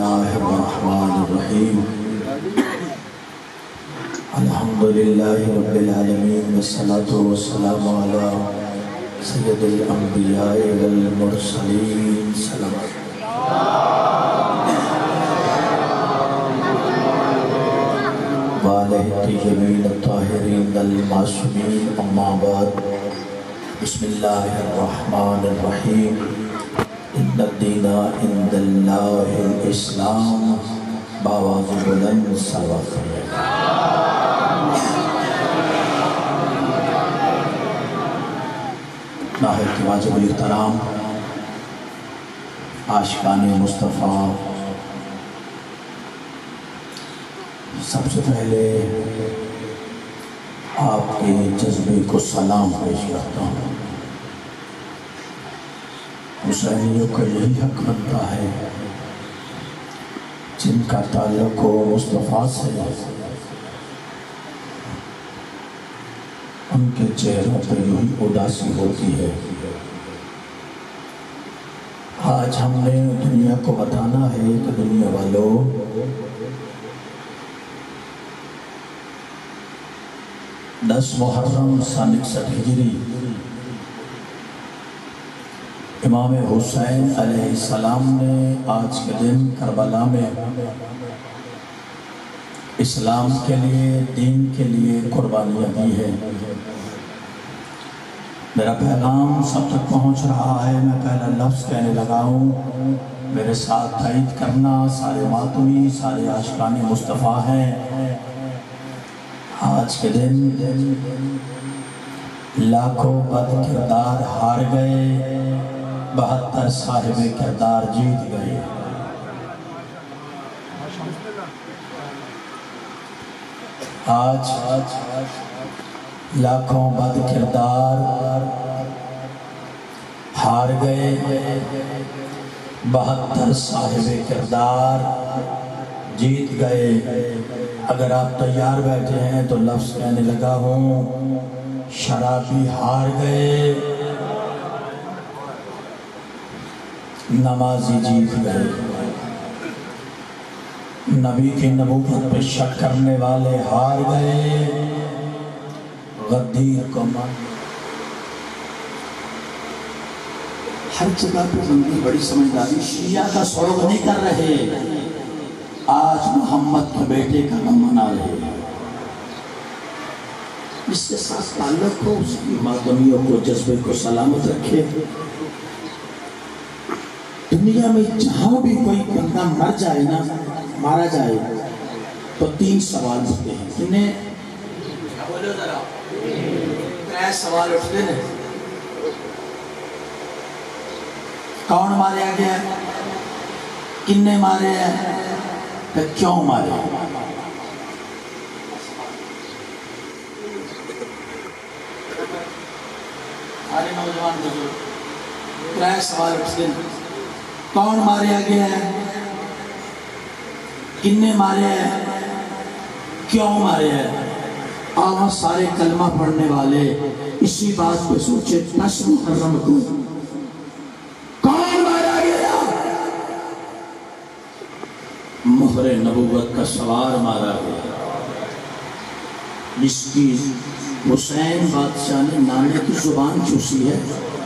बिस्मिल्लाहिर्रहमानिर्रहीम अल्हम्दुलिल्लाहि रब्बिल आलमीन वस्सलातु वस्सलामु अला सय्यिदिल अंबिया'i वल मुरसलीन व अलैहि जमील ताहिरीन अल मासूमीन अम्मा बाद बिस्मिल्लाहिर्रहमानिर्रहीम इन्नद्दीना इंदल्लाहिल इस्लाम बावाज़ बुलंद सलवात नाहिद वाजिबुल इहतराम आशिकाने मुस्तफ़ा, सबसे पहले आपके जज्बे को सलाम पेश करता हूँ। हुसैनियों का यही हक बनता है जिनका ताल्लुक हो मुस्तफ़ा से, उनके चेहरों पर यही उदासी होती है। आज हमने दुनिया को बताना है कि दुनिया वालों, 10 मुहर्रम सन 61 हिजरी इमाम हुसैन अलैहिस्सलाम ने आज के दिन करबला में इस्लाम के लिए, दीन के लिए कुर्बानियाँ दी है। मेरा पैगाम सब तक पहुँच रहा है। मैं पहला लफ्ज़ कहने लगा हूँ, मेरे साथ तायीद करना। सारे मातमी, सारे आशिकाने मुस्तफ़ा हैं। आज के दिन लाखों बद किरदार हार गए, 72 साहिब किरदार जीत गए। आज लाखों बद किरदार हार गए, 72 साहिब किरदार जीत गए। अगर आप तैयार बैठे हैं तो लफ्ज़ कहने लगा हूँ, शराबी हार गए, नमाजी जीत गए। नबी की नबूवत पे शक करने वाले हार गए, गद्दीर को मान। हर जगह पे बंदी बड़ी समझदारी, शिया का शौक नहीं कर रहे, आज मोहम्मद के बेटे का गम मना रहे। जिसके साथ ताल्लुक हो उसकी मातमियों को, जज्बे को सलामत रखे। दुनिया में जहां भी कोई बंदा मर जाए ना, मारा जाए, तो 3 सवाल उठते हैं। इन्हें बोलो जरा, 3 सवाल उठते हैं। कौन मारा गया, किन्ने मारे हैं, क्यों मारे। अरे नौजवान बुजुर्ग, 3 सवाल उठते हैं। कौन मारा गया है, किन्ने मारे हैं, क्यों मारे हैं। आओ सारे कलमा पढ़ने वाले इसी बात पे सोचे, 10 मुहर्रम को कौन मारा गया। मोहरे नबूवत का सवार मारा गया, जिसकी हुसैन बादशाह ने नाने की जुबान चूसी है,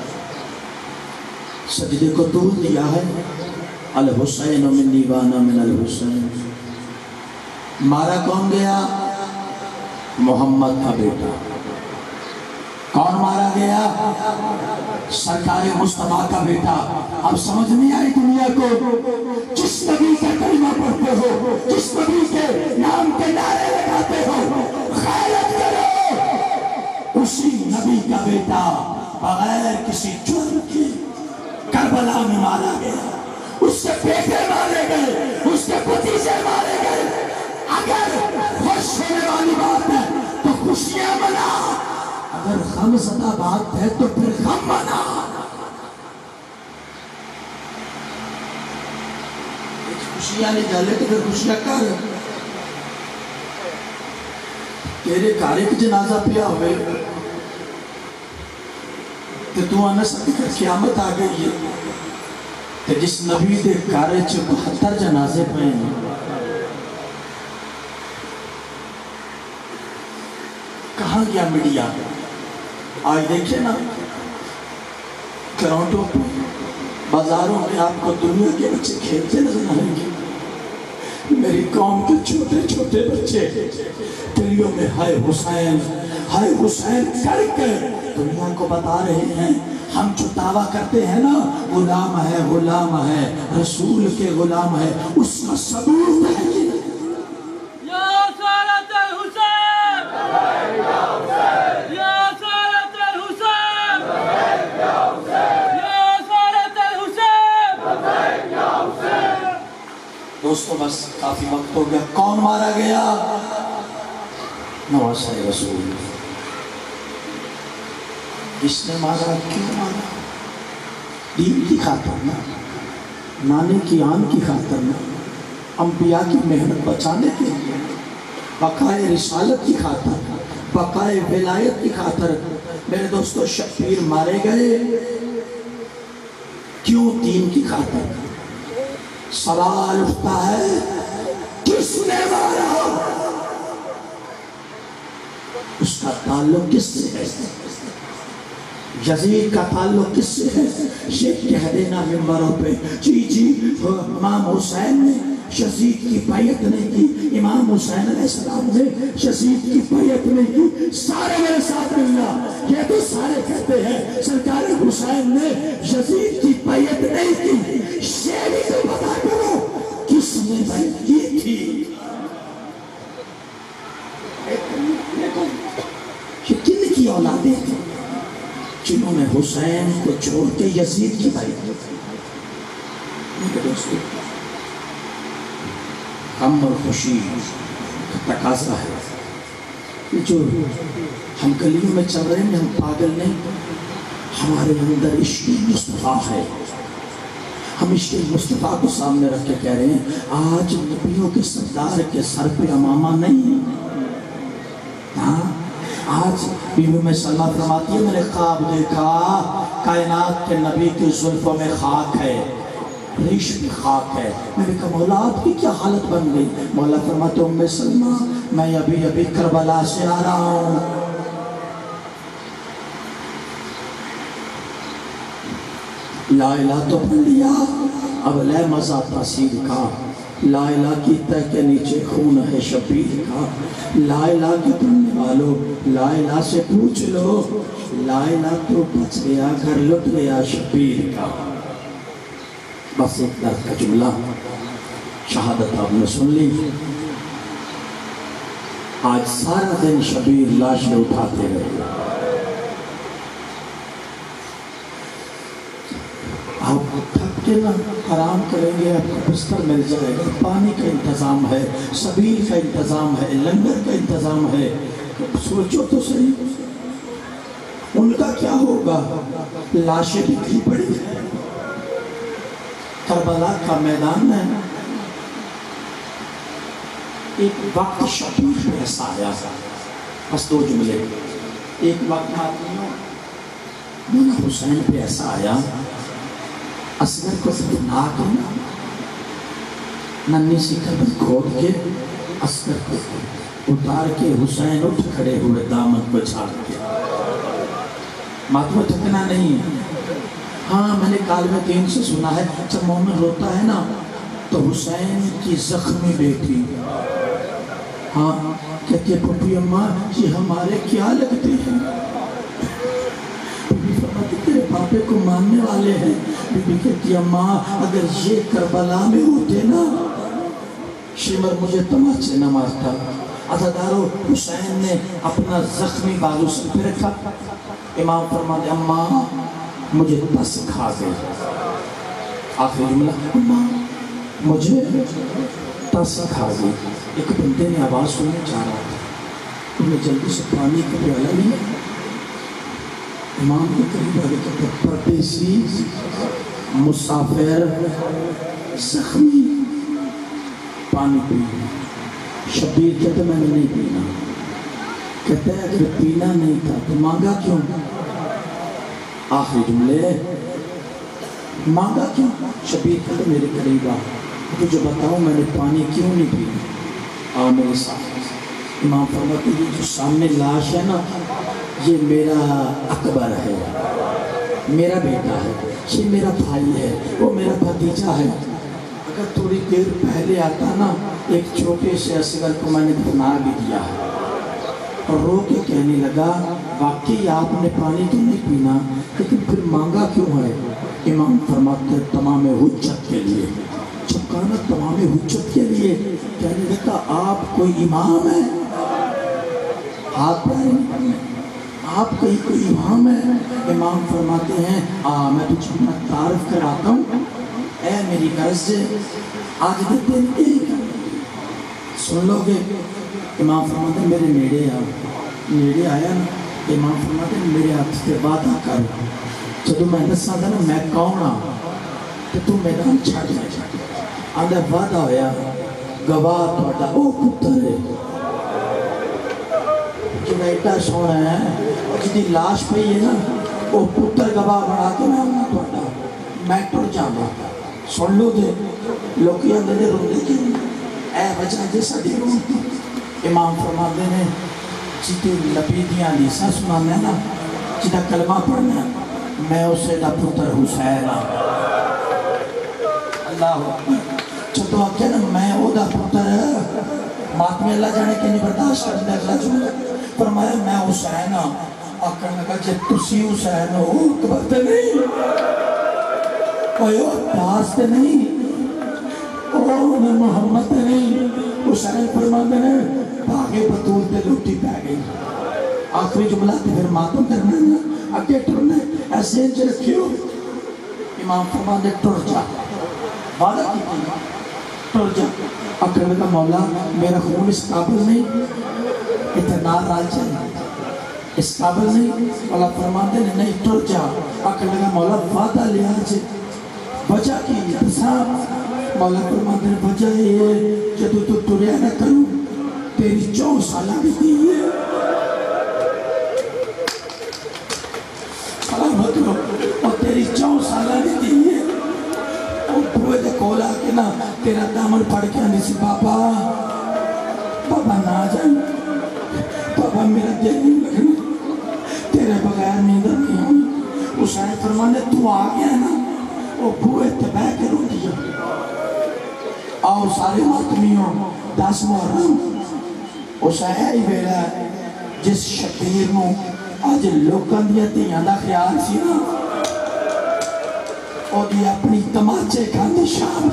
सजदे को तोड़ दिया है। अल हुसैन मिन्नी वाना मिनल हुसैन। मारा कौन गया, मोहम्मद का बेटा। कौन मारा गया, सरकार मुस्तफा का बेटा। अब समझ नहीं आई दुनिया को, जिस नबी का कलमा पढ़ते हो, जिस नबी के नाम के नारे लगाते हो, खैरत करो, उसी नबी का बेटा बगैर किसी जुर्म के करबला में मारा गया। उसके बेटे मारे गए, उसके भतीजे मारे गए। अगर खुश होने वाली बात है तो खुशियां मना, अगर गमज़दा बात है तो फिर गम मना। खुशियां नहीं जाले तो फिर खुशियां कर। तेरे घर एक जनाजा पिया हुए तो तू आना सकती क़यामत आ गई है। कि जिस नबी के घर 72 जनाजे पे कहाँ गया मीडिया? आज देखिए ना ग्राउंडों पे, बाजारों में आपको दुनिया के बच्चे खेलते नजर आएंगे। मेरी कौम के छोटे छोटे बच्चे दिल्लियों में हाय हुसैन करके दुनिया को बता रहे हैं हम जो दावा करते हैं ना गुलाम है रसूल के गुलाम है, उसका सबूत है। दोस्तों बस काफी वक्त हो गया। कौन मारा गया? नवाज़ रसूल। इसने मारा, क्यों मारा? दीन की खातिर ना, नाने की आन की खातिर ना, अंबिया की मेहनत बचाने के लिए, बकाए रिसालत की खातिर, बकाए विलायत की खातिर। मेरे दोस्तों शब्बीर मारे गए क्यों? दीन की खातिर। सवाल उठता है किसने मारा? उसका ताल्लुक किससे है? यजीद का ताल्लुक किससे है? ये कह देना मिंबरों पे जी इमाम हुसैन ने यजीद की बैयत नहीं की, इमाम हुसैन अलैहिस्सलाम ने यजीद की बैयत नहीं की। सारे मेरे साथ मिलना, ये तो सारे कहते हैं सरकार हुसैन ने यजीद की बैयत नहीं की। ये भी तो बता करो किसने बैयत की थी? ये किन की औलादे थी जिन्होंने हुसैन को छोड़ के यजीद की बैयत की थी? मेरे दोस्तों गम और खुशी का तकाज़ा है। जो हम गलियों में चल रहे हैं, हम पागल नहीं, हमारे अंदर इश्क़ मुस्तफ़ा है। हम इश्क़ मुस्तफ़ा को सामने रख के कह रहे हैं आज नबियों के सरदार के सर पे अमामा नहीं। हाँ, आज बीवी में सल्ला फरमाती है मैंने ख्वाब देखा कायनात के नबी की जुल्फों में खाक है, रेशमी खाक है। मैंने कहा मौला आपकी क्या हालत बन गई? मौला फरमाते उम्मे सलमा मैं अभी अभी करबला से आ रहा हूँ। ला इलाहा तो पढ़ लिया, अब ले मज़ा तासीर का। ला इलाहा की तह के नीचे खून है शबीर का। ला इलाहा के पढ़ने वालों ला इलाहा से पूछ लो, ला इलाहा तो बच गया, घर लुट गया शबीर का। बस एक दर्द का जुमला, शहादत आपने सुन ली। आज सारा दिन शबीर लाशें उठाते रहे। आप थक के ना आराम करेंगे, आपको बिस्तर मिल जाएगा, पानी का इंतज़ाम है, सबील का इंतज़ाम है, लंगर का इंतज़ाम है। सोचो तो सही उनका क्या होगा? लाशें बिखरी पड़ी है, करबला का मैदान है। एक वक्त शबीर पे ऐसा आया, बस दो जुमले। एक वक्त मौला हुसैन पे ऐसा आया, असगर को दफना के नन्ही सी कब्र खोद के असगर को उतार के हुसैन उठ खड़े हुए दामन को झाड़ के। माथा थकना नहीं। हाँ, मैंने काल में दिन से सुना है जब मोमिन रोता है ना तो हुसैन की जख्मी बेटी हाँ कहती है पप्पी अम्मा ये हमारे क्या लगते हैं? तेरे पापे को मानने वाले हैं। बीबी कहती अम्मा अगर ये करबला में होते ना शिमर मुझे तमाचे न मारता। अज़ादारों हुसैन ने अपना जख्मी बाजू से पे रखा। इमाम फरमाते अम्मा मुझे तस खा गई। आखिरी जुमला अम्मा मुझे तस खा गई। एक बंदे ने आवाज़ सुनने जा रहा था, उन्हें जल्दी से पानी का प्याला लिया, इमाम के करीब आगे कहते परदेसी मुसाफिर जख्मी पानी पी। शबीर कहते मैंने नहीं पीना। कहते हैं अगर पीना नहीं था तो मांगा क्यों? आखिरी जुमले मांगा क्यों? शबीर कहते मेरे करीब आ, तुझे बताऊँ मैंने पानी क्यों नहीं पिया, आ मेरे साथ। इमाम फरमाते ये जो सामने लाश है ना, ये मेरा अकबर है, मेरा बेटा है, ये मेरा भाई है, वो मेरा भतीजा है। अगर थोड़ी देर पहले आता ना, एक छोटे से असगर को मैंने दफना भी दिया है। और रो के कहने लगा वाकई आपने पानी तो नहीं पीना, लेकिन फिर मांगा क्यों है? इमाम फरमाते तमाम हुज्जत के लिए, चुपकाना तमाम हुज्जत के लिए। कहने लगा आप कोई इमाम है? हाथ पैर नहीं पड़ने, आप कहीं कोई इमाम है? इमाम फरमाते हैं मैं तुझे अपना तारीफ कराता हूँ, ऐ मेरी गर्ज आज के दिन एक सुन लोगे। इमाम फरमाते मेरे नेड़े आओ, नेड़े आया ना, इमाम फरमाते मेरे हाथ से वादा कर, जो मैं दसा था ना मैं कौन हाँ, तो तू मैदान छड़ आंदा वादा होया गवाह थोड़ा वो पुत्र है जो एडा सोना है, और जिसकी लाश पई है ना वो पुत्र गवाह बना के मैं आना थोड़ा, मैं टुर जावा। सुन लो जे लोग आंदे रोंदे कि ऐ वजह जे साडी रोंदी। इमाम फरमाते ने जिते नबी दियां हदीसां सुनाना ना, जिदा कलमा पढ़ना, मैं उसे दा पुत्र हुसैन हाँ। अल्लाह जो आखे ना मैं ओदा पुत्र, मातमे अल्लाह जाने कि नहीं बर्दाश्त करता अगला जुमला, फरमाया मैं हुसैन हाँ। आखन लगा जे तुसी हुसैन हो अकबर ते नहीं, कोई अब्बास ते नहीं, और मोहम्मद ते नहीं, हुसैन फरमाते ने भागे बतूल पे लुटी पै गई। आखिरी जुमला तो फिर मातम करना ना, अगे टुरना ऐसे च रखियो। इमाम फरमाते टुर जा, वादा की टुर जा। आखिर में मौला मेरा खून इस काबिल नहीं, इतना राज जाए इस काबिल नहीं। मौला फरमाते ने नहीं टुर जा। आखिर लगा मौला वादा लिया जे वजह की साहब। मौला फरमाते ने वजह ये जब तू टुरिया ना करूँ तेरी 4 साल बीती है, और तेरी 4 साल बीती है। बुए के कोल आके ना तेरा दामन पड़ के आने से बाबा बाबा ना जाए, बाबा मेरा दिल नहीं लगना, तेरे बगैर नींद नहीं आनी। हुसैन फरमाने तू आ गया ना, वो बुए ते बह के रो दिया। आओ सारे मातमियों 10 मुहर्रम उस है वेला जिस शबीर नूं अज लोकां दियां धीआं दा ख्याल सी ना, ओदी अपनी तमाचे खांदी शाम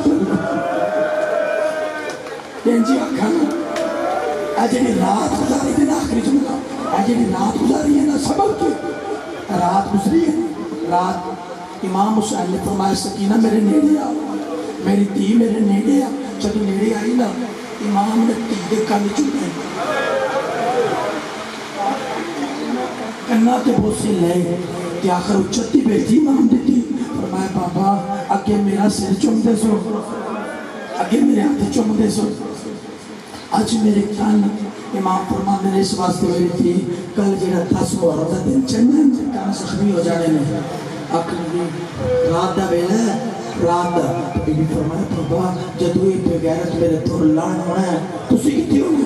जी आखन अज जी रात गुजारी थी ना, आखिरी जुमला अज जी रात गुजारी है ना, सबक की रात गुजरी है। रात इमाम हुसैन ने फरमाया सकीना मेरे नेड़े आओ, मेरी धी मेरे नेड़े आ। जब नेड़े आई ना इमाम ने धी के कन चुमे, कन्ना के बोसे ले आखिर उच्चती बेटी इमाम दी थी। फरमाया बाबा अगे मेरा सिर चुमदे सो, अगे मेरे हाथ चुमदे सो, अज मेरे कन। इमाम फरमाते ने इस वास्ते मेरी थी कल जो 10 मुहर्रम का दिन चढ़ना कन जख्मी हो जाने ने। आखिर रात का वेला रात का बीबी फरमाया बाबा जदों ये बेगैरत मेरे तुर लाण होना है तुसी कित्थे होने,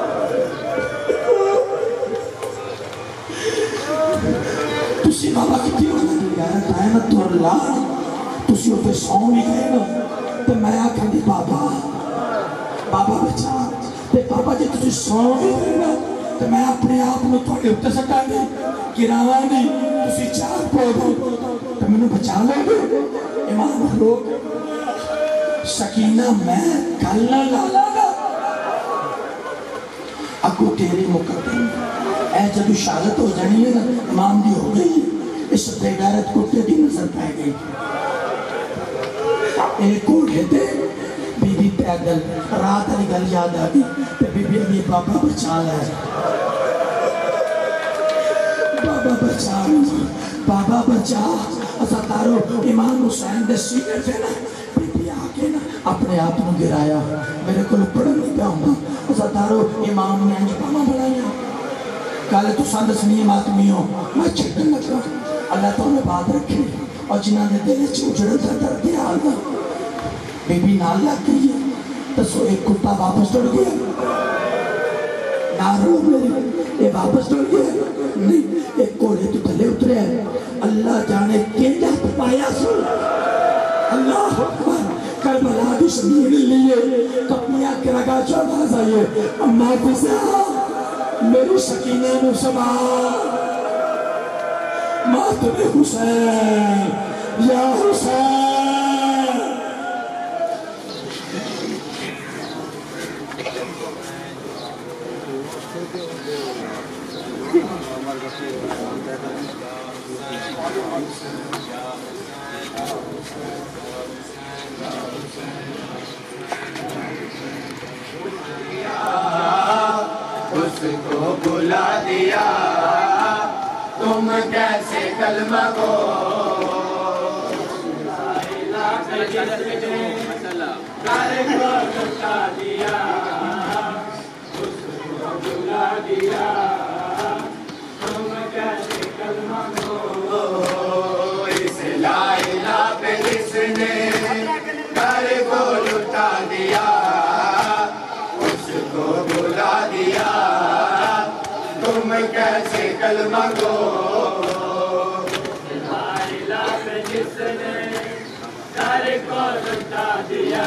तुसी बाबा कित्थे होने, बेगैरत आए ना तुर लाण, तुसी उत्ते सौ भी गए ना, तो मैं आखांगी बाबा बाबा बचा, ते बाबा जी तुसी सौ भी गए ना तो मैं अपने आप में थोड़े उत्ते सटांगी गिरावांगी, तुसी 4 पौ दो तो मैनू बचा लोगे। इमाम लोग सकीना मैं गल ना ला लागा अगू तेरी मुकद्दम ऐ जब शहादत हो जानी है ना इमाम दी हो गई, इस बेगैरत कुत्ते की नजर पै गई। एक घोड़े ते बीबी पैदल रात वाली गल याद आ गई, तो बीबी अभी बाबा बचा लै, बाबा बचा, बाबा बचा। असा तारो इमाम हुसैन दे सीने पे ना बीबी आके ना अपने आप को गिराया, मेरे को पढ़न नहीं पिया होंदा। असा तारो इमाम ने अंज पामा बनाया। कल तुसा दसनी मातमियों मैं छड्डन लगा, अल्लाह तुहानू बात रखे। और जिन्होंने दिल उजड़न का दर्द हाल बेबी नाल लग गई है। दसो एक कुत्ता वापस टुर गया ना रो मेरे, ये वापस टुर गया नहीं, एक घोड़े तो थले उतरे है। अल्लाह जाने के हाथ पाया सो। अल्लाह अकबर। करबला की शमीर लिए कपियां करगा चौबाज आइए। अम्मा फिजा मेरी सकीने नु समा मातमे हुसैन या हुसैन। उसको बुला दिया तुम कैसे कलमा को लुटा दिया, उसको बुला दिया तुम कैसे कलमा को। इस लाइला पे जिसने घर को लुटा दिया उसको बुला दिया तुम कैसे कलमा को। लाइला पे जिसने घर को लुटा दिया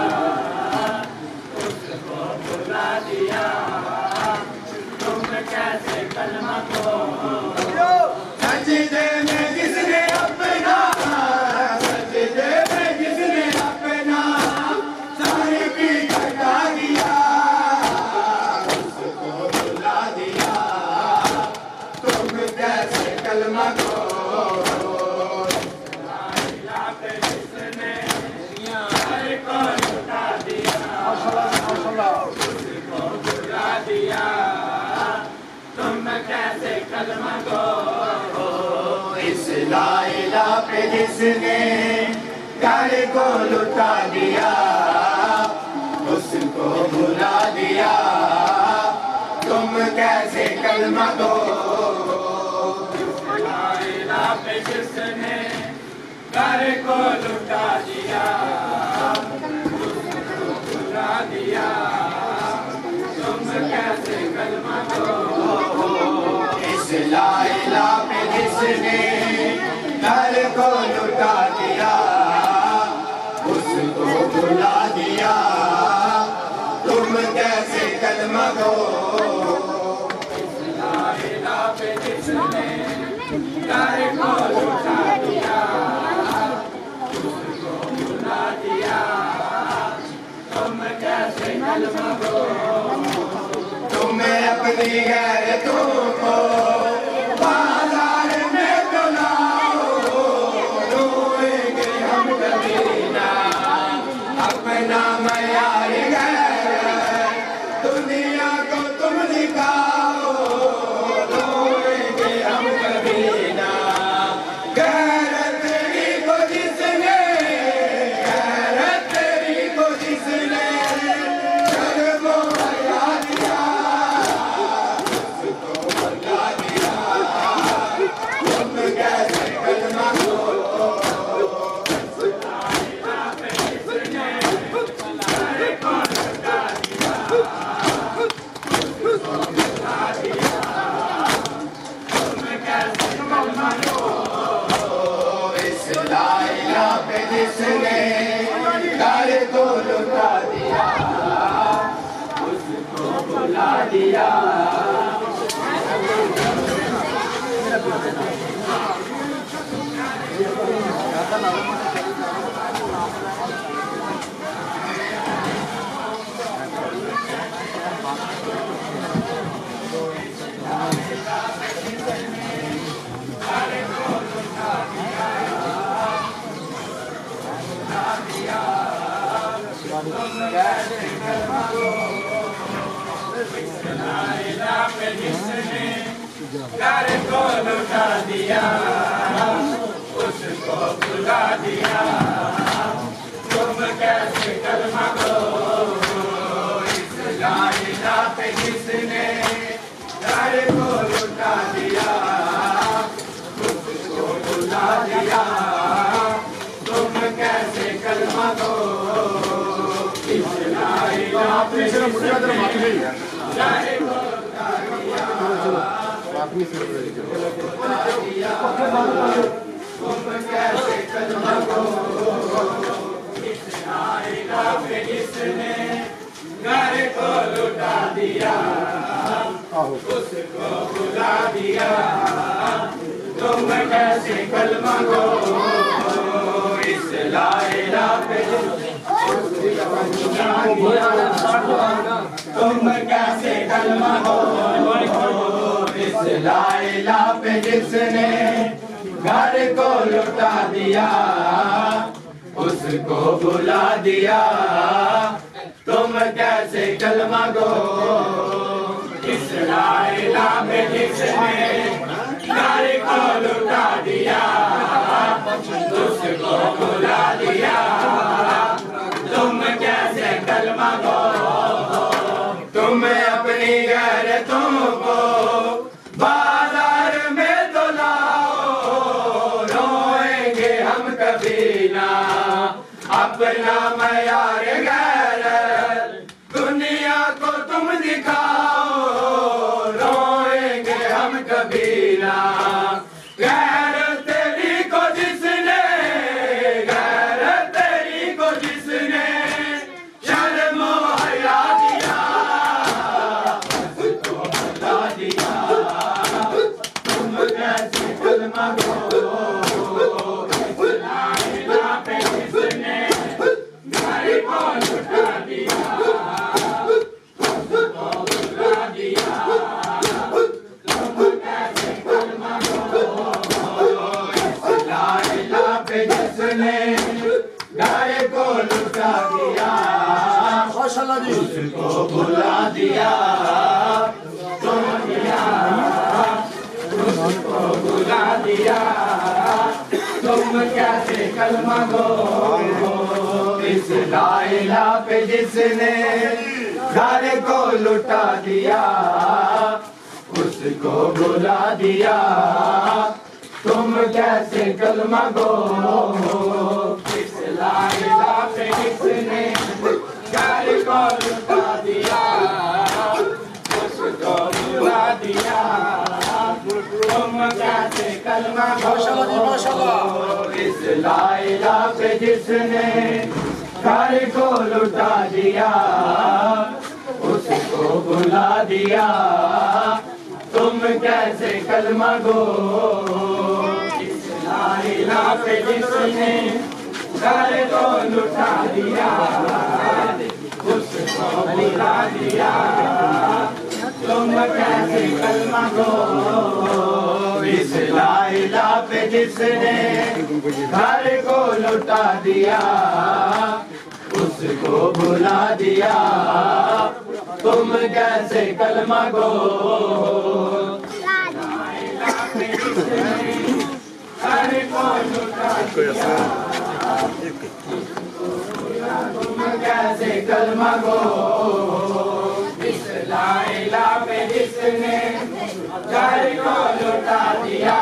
उसको बुला दिया तुम कैसे कलमा को। सजदे में जिसने अपना, सजदे में जिसने अपना सारे भी घटा दिया उसको बुला दिया तुम कैसे कलमा को। इस लाइला पे जिसने घर को लुटा दिया उसको बुला दिया तुम कैसे कलमा दो। इस लाइला पे जिसने घर को लुटा दिया उसको बुला दिया तुम कैसे कलमा दो। लाइला पे जिसने घर को लुटा दिया उसको बुला दिया तुम कैसे कलमा दो। लाइला पे जिसने घर को लुटा दिया उसको बुला दिया तुम कैसे कलमा दो। तुम्हें अपनी गैरतों को बाजार में तो लाओ, रोएंगे हम कभी ना अपना मयार गैरत दुनिया को तुम दिखाओ, रोएंगे हम कभी ना गैरत तेरी को जिसने, गैरत तेरी को जिसने शर्मो हटा दिया उसको भगा दिया तुम कैसे कलमा दो। लाइला पे जिसने घर को लुटा दिया उसको भगा दिया तुम कैसे कलमा दो। इस लाइला पे जिसने घर को लुटा दिया उसको बुला दिया। लाइला पे जिसने घर को लुटा दिया उसको बुला दिया तुम कैसे कलमा दो। इस लाइला पे जिसने घर को लुटा दिया उसको बुला दिया गो इस ला इलाहा पे जिसने गारे को लुटा दिया तुम कैसे कलमा गो इस ला इलाहा पे जिसने गारे को लुटा दिया उसको बुला दिया तुम कैसे कलमा गो इस ला इलाहा पे तुम कैसे कलमा गो इस ला इलाहा पे जिसने घर को लुटा दिया उसको बुला दिया तुम कैसे कलमा गो इस ला इलाहा पे जिसने घर को लुटा दिया उसको बुला दिया तुम कैसे कलमा गो तुम अपनी गैरतों को बाजार में तो लाओ रोएंगे हम कभी ना अपना मयार गैरत दुनिया को तुम दिखाओ रोएंगे हम कभी ना गैरत तेरी को जिसने शर्म हया दिया उसको बता दिया तुम कैसे कलमा गो इस ला इलाहा पे जिसने घर को लुटा दिया उसको बुला दिया तुम कैसे कलमा गो इस ला इलाहा पे जिसने घर को लुटा दिया उसको बुला दिया तुम उसको बुला दिया तुम कैसे कलमा गो इस ला इलाहा पे जिसने घर को लुटा दिया उसको बुला दिया तुम कैसे कलमा गो इस ला इलाहा पे जिसने घर को लुटा दिया उसको बुला दिया तुम कैसे कलमा गो इस ला इलाहा पे जिसने घर को लुटा दिया उसको बुला दिया तुम कैसे कलमा गो इस ला इलाहा पे जिसने घर को लुटा दिया उसको बुला दिया तुम कैसे कलमा गो इस ला इलाहा पे जिसने घर को लुटा दिया उसको बुला दिया तुम कैसे कलमा गो घर को लुटा दिया तुम कैसे कलमा गो इस ला इलाहा पे जिसने घर को लुटा दिया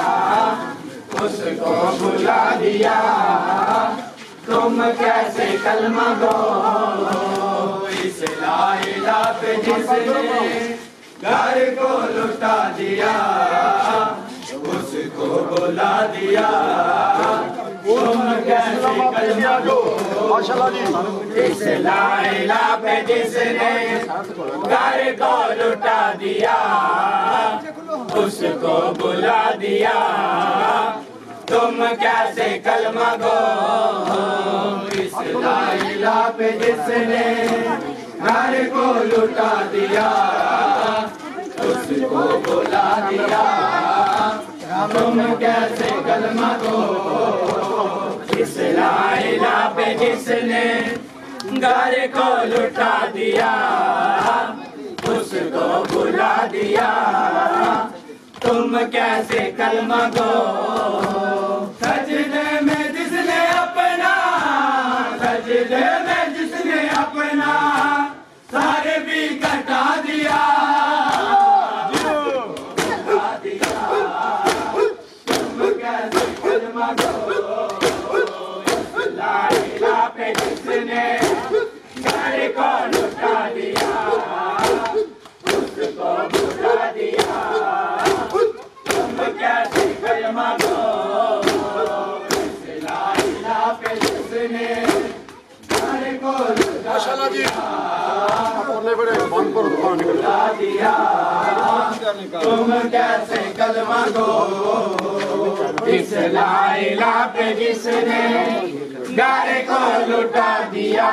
उसको बुला दिया तुम कैसे कलमा गो इस ला इलाहा पे जिसने घर को लुटा दिया उसको बुला दिया तुम कैसे कलमा गो इस ला इलाहा पे जिसने घर को लुटा दिया उसको बुला दिया तुम कैसे कलमा गो इस ला इलाहा पे जिसने घर को लुटा दिया उसको बुला दिया तुम कैसे कलमा गो इस ला इलाहा पे जिसने घर को लुटा दिया उसको बुला दिया तुम कैसे कलमा गो सजदे में जिसने अपना सजदे में जिसने अपना सारे भी कटा दिया तुम कैसे कलमा गो ला इलाहा पे बुला दिया तुम कैसे कलमा दो इस लाइला पे जिसने घर को लुटा दिया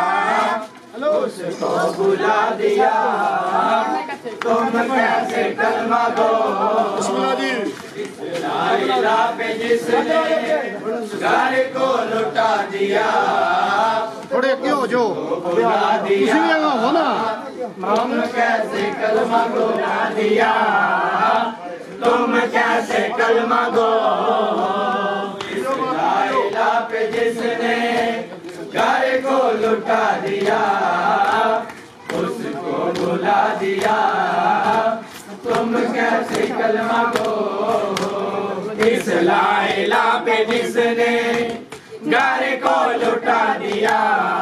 उसको बुला दिया तुम कैसे कलमा दो इस लाइला पे जिसने घर को लुटा दिया थोड़े क्यों जो बुला दिया हो ना तुम कैसे कलमा बुला दिया तुम कैसे कलमा दो इस लाइला पे जिसने घर को लुटा दिया उसको बुला दिया तुम कैसे कलमा दो इस लाइला पे जिसने घर को लुटा दिया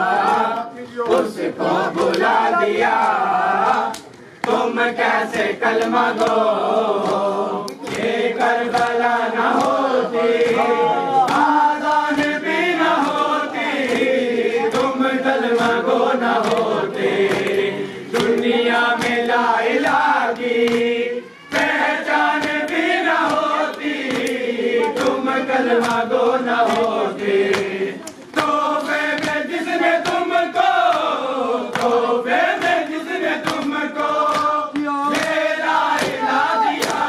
उसको बुला दिया तुम कैसे कलमा दो ये करबला न होती आज़ान भी न होती तुम कलमा गो न होते दुनिया में ला इलाहा की पहचान भी न होती तुम कलमा गो न होते तोहफे में जिसने तुमको तोहफे में जिसने तुमको ये ला इलाहा दिया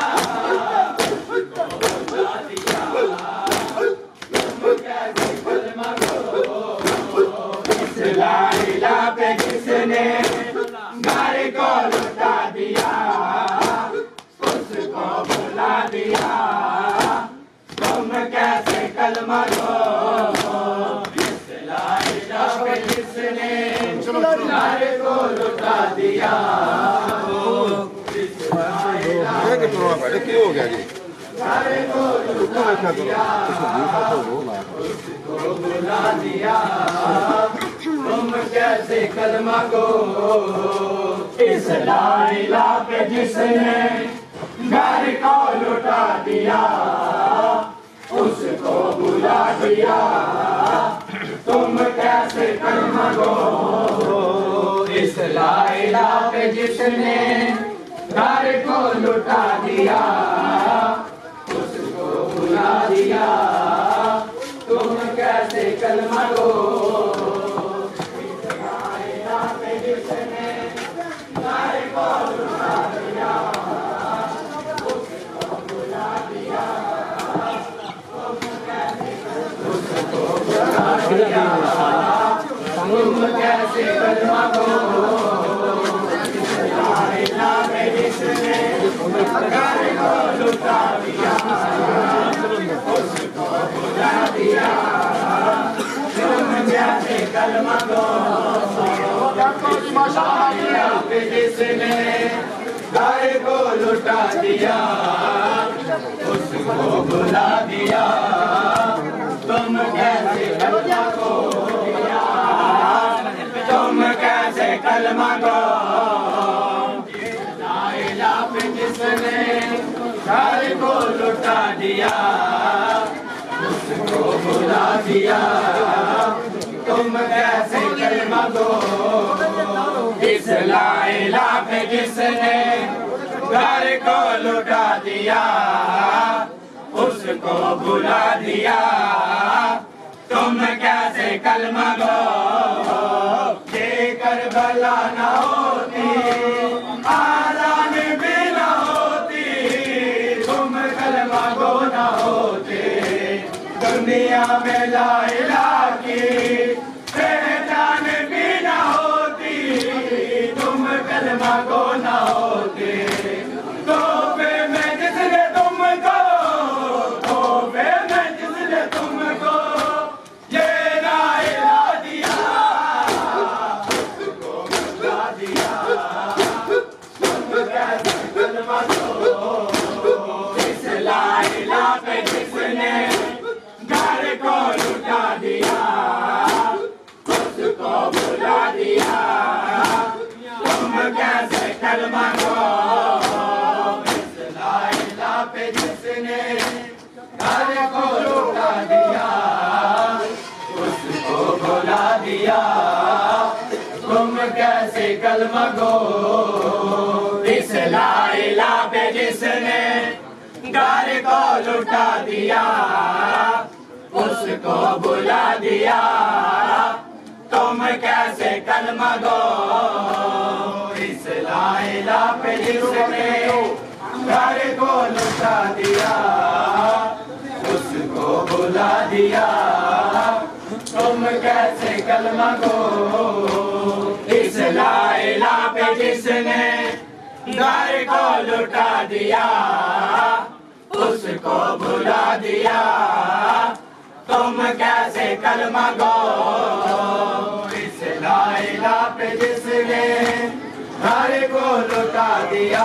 बुला दिया तुम कैसे कलमा गो इस ला इलाहा पे जिसने घर को लुटा दिया उसको बुला दिया तुम कैसे कलमा दो इस ला इलाहा पे जिसने घर को लुटा दिया क्यों हो गया जी घर को लुटा दिया उसको बुला दिया तुम कैसे कलमा गो इस ला इलाहा पे जिसने घर को लुटा दिया उसको बुला दिया तुम कैसे कलमा गो इस ला इलाहा पे जिसने घर को लुटा दिया उसको बुला दिया तुम कैसे कलमा गो तुम कैसे कलमा गो लाइला पे जिसने घर को लुटा दिया उसको बुला दिया तुम कैसे कलमा गो लाइला पे जिसने घर को लुटा दिया उसको बुला दिया तुम कैसे कलमा गो तुम कैसे कलमा गो लाइला पे जिसने घर को लुटा दिया उसको बुला दिया तुम कैसे कलमा गो इस लाइला पे जिसने घर को लुटा दिया उसको बुला दिया तुम कैसे कलमा गो ये करबला न होती आज़ान भी न होती तुम कलमा गो न होते दुनिया में ला इलाहा की पहचान भी न होती तुम कलमा गो न होते तोहफे में जिसने तुमको तोहफे में जिसने तुमको ये ला इलाहा दिया उसको बुला दिया तुम कैसे कलमा दो इस ला इलाहा पे जिसने घर को लुटा दिया उसको बुला दिया तुम कैसे कलमा दो इस ला इलाहा पे जिसने घर को लुटा दिया उसको बुला दिया तुम कैसे कलमा गो इस ला इलाहा पे जिसने घर को लुटा दिया उसको बुला दिया तुम कैसे कलमा गो इस ला इलाहा पे जिसने घर को लुटा दिया उसको बुला दिया तुम कैसे कलमा गो इस ला इलाहा पे जिसने घर को लुटा दिया उसको बुला दिया तुम कैसे कलमा गो इस ला इलाहा पे जिसने घर को लुटा दिया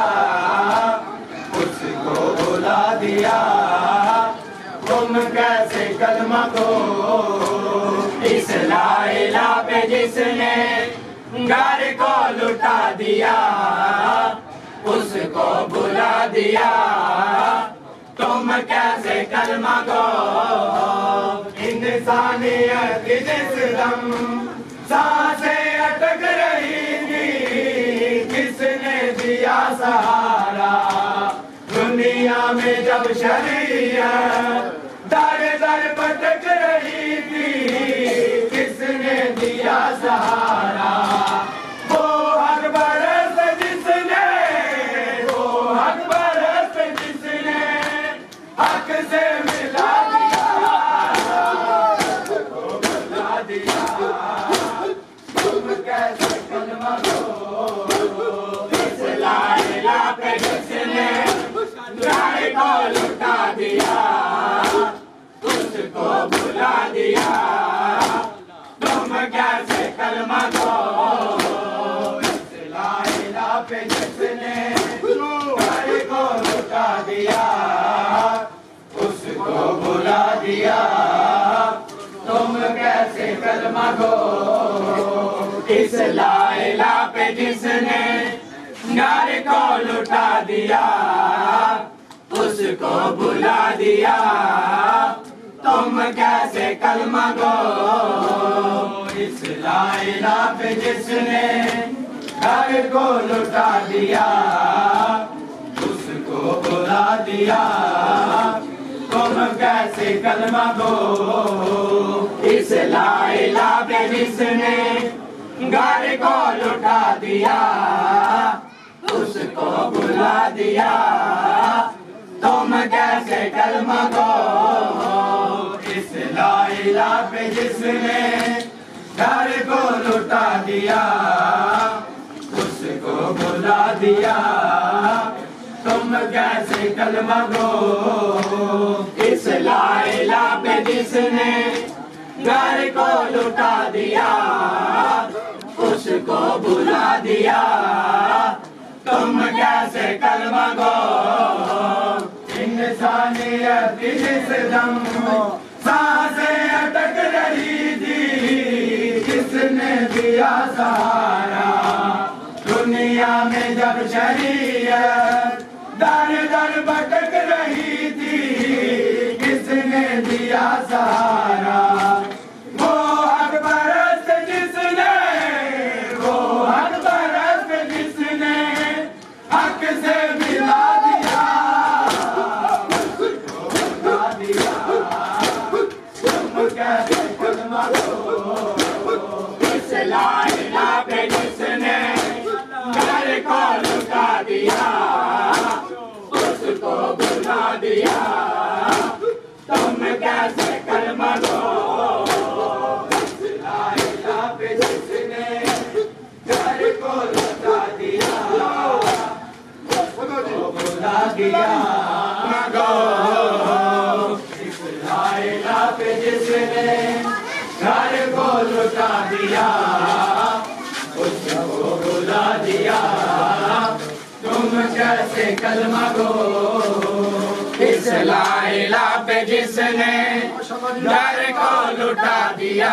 उसको बुला दिया तुम कैसे कलमा गो इस ला इलाहा पे जिसने घर को लुटा दिया उसको बुला दिया तुम कैसे कलमा गो इंसानियत जिस दम सांसें अटक रही थी किसने दिया सहारा दुनिया में जब शरीयत दर दर भटक रही थी किसने दिया सहारा वो हक बरस जिसने वो हक बरस जिसने हक से मिला दिया वो मिला दिया तुम कैसे कलमा गो इस ला इलाहा पे जिसने घर को लुटा दिया उसको बुला दिया तुम कैसे कलमा गो इस ला इलाहा पे जिसने घर को लुटा दिया उसको बुला दिया तुम कैसे कलमा गो इस ला इलाहा पे जिसने घर को लुटा दिया उसको बुला दिया तुम कैसे कलमा गो इस ला इलाहा पे जिसने घर को लुटा दिया उसको बुला दिया तुम कैसे कलमा गो इस ला इलाहा पे जिसने घर को लुटा दिया उसको बुला दिया तुम कैसे कलमा गो इस ला इलाहा पे जिसने घर को लुटा दिया उसको बुला दिया तुम कैसे कलमा गो इस ला इलाहा पे जिसने घर को लुटा दिया उसको बुला दिया तुम कैसे कलमा गो इंसानियत जिस दम सांसें अटक रही थी किसने दिया सहारा दुनिया में जब शरीयत दर दर भटक रही थी किसने दिया सहारा वो हक परस्त जिसने वो हक परस्त जिसने हक से मिला दिया तुम कैसे कलमा गो इस ला इलाहा पे जिसने घर को लुटा दिया उसको बुला दिया तुम कैसे कलमा गो इस ला इलाहा पे जिसने घर को लुटा दिया बुला दिया गो इस ला इलाहा पे जिसने घर को लुटा दिया उसको बुला दिया तुम कैसे कलमा गो इस ला इलाहा पे जिसने घर को लुटा दिया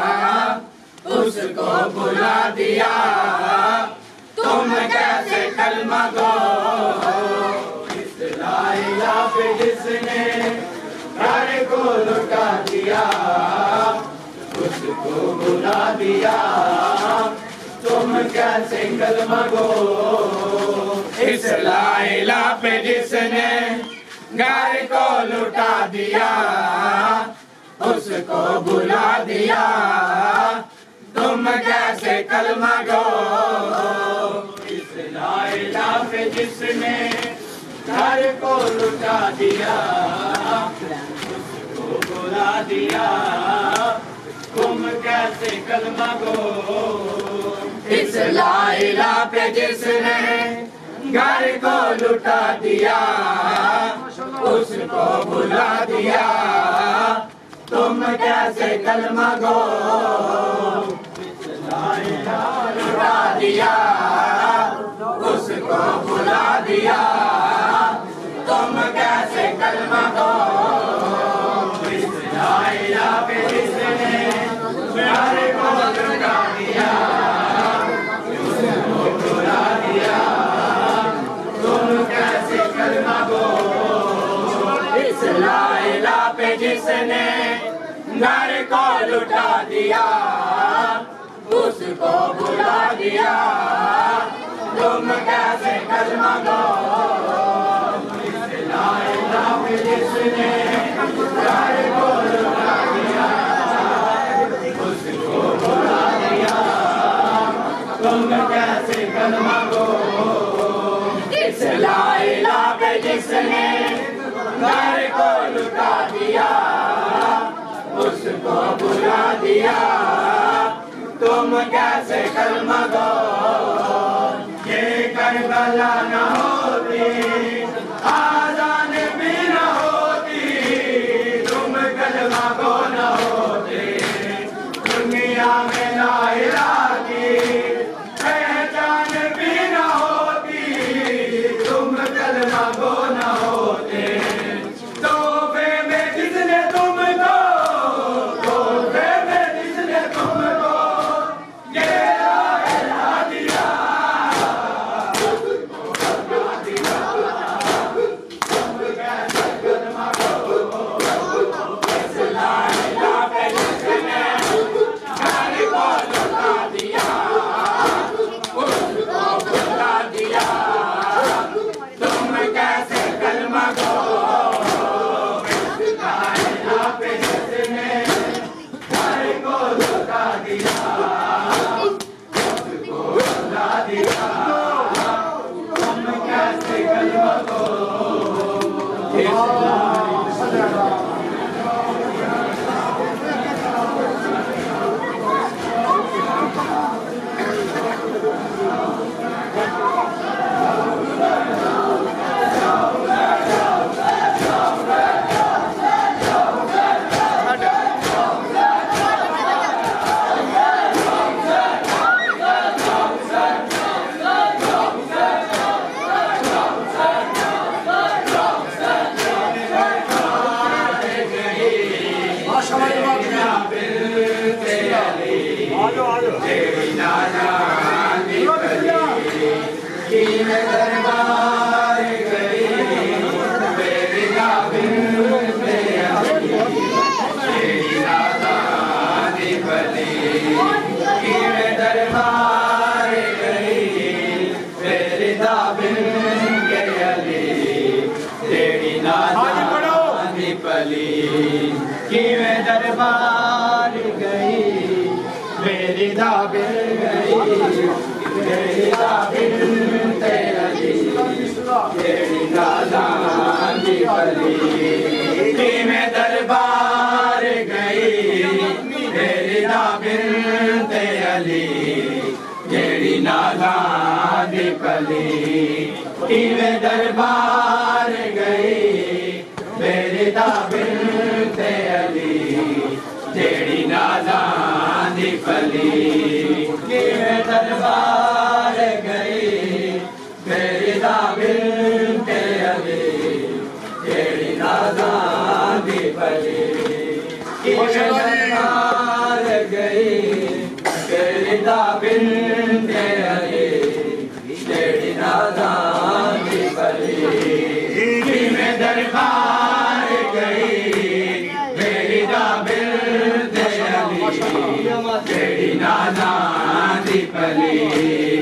उसको बुला दिया तुम कैसे कलमा गो इस ला इलाहा पे जिसने घर को लुटा दिया उसको बुला दिया तुम कैसे कलमा गो। इस लाइला पे जिसने घर को लुटा दिया, उसको बुला दिया, तुम कैसे कलमा गो। इस लाइला पे जिसने घर को लुटा दिया, उसको बुला दिया, तुम कैसे कलमा गो। इस लाइला पे जिसने घर को लुटा दिया, उसको बुला दिया, तुम कैसे कलमा गो। इस लाइला लुटा दिया, उसको बुला दिया, तुम कैसे कलमा गो। इस लाइला पे जिसने घर को लुटा दिया, उसको बुला दिया, तुम कैसे कलमा गो। इस लाइला पे जिसने घर को लुटा दिया, उसको बुला दिया, तुम कैसे कलमा गो। इस लाइला पे जिसने घर को लुटा दिया, उसको बुला दिया, तुम कैसे कलमा गो। इस लाइला पे जिसने घर को लुटा दिया, उसको बुला दिया, तुम कैसे कलमा गो। ये करबला न होती, आज़ान भी न होती, तुम कलमा गो न होते। दुनिया में ला इलाहा की पहचान भी न होती, तुम कलमा गो न होते। तोहफे में जिसने तुमको, तोहफे में जिसने तुमको ये ला इलाहा दिया, तुम कैसे कलमा गो। इस लाइला पे जिसने घर को लुटा दिया, उसको बुला दिया, तुम कैसे कलमा गो। इस लाइला पे जिसने घर को लुटा दिया, उसको बुला दिया, तुम कैसे कलमा गो। दरबार गई मेरी नादानी बली, दरबार गई मेरी दाबिन के अली, तेरी नादानी पली। कि मैं दरबार गई मेरी दाबिन गई, तेरी दाबिन तेरी, तेरी नादानी पली। कि मैं दरबार गई मेरी दाबिन तेरी, तेरी नादानी पली। कि मैं दरबार गई मेरी दाबिन तेरी, तेरी नादानी पली। कि मैं दरबार गई मेरी दाबिन तेरी, तेरी नादानी पली। कि मैं दरबार गई मेरी दाबिन तेरी, तेरी नादानी पली। कि मैं दरबार गई मेरी दाबिन तेरी, तेरी नादानी पली।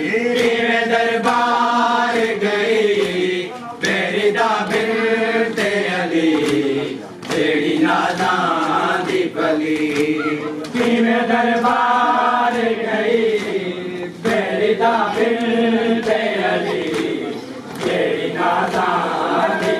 दा बिनते अली तेरी नाज़ानी